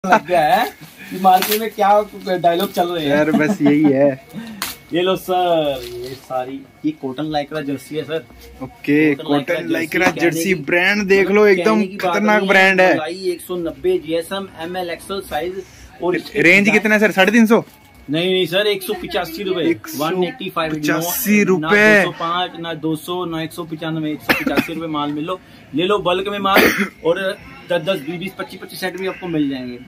लग गया है कि मार्केट में क्या डायलॉग चल रहे हैं यार, बस यही है। ये लो सर, ये सारी ये कॉटन लाइक्रा जर्सी है sir. Okay, cotton lycra jersey brand देख लो, एकदम खतरनाक ब्रांड है। 190 GSM ML XL साइज। और रेंज कितना है सर? 350? नहीं सर, 185 रुपए। 185 रुपए। 205 ना 200 ना 195, 185 रुपए माल मिल लो। ले लो बल्क में माल, और 10-10, 20-20, 25-25 सेट भी आपको मिल जाएंगे।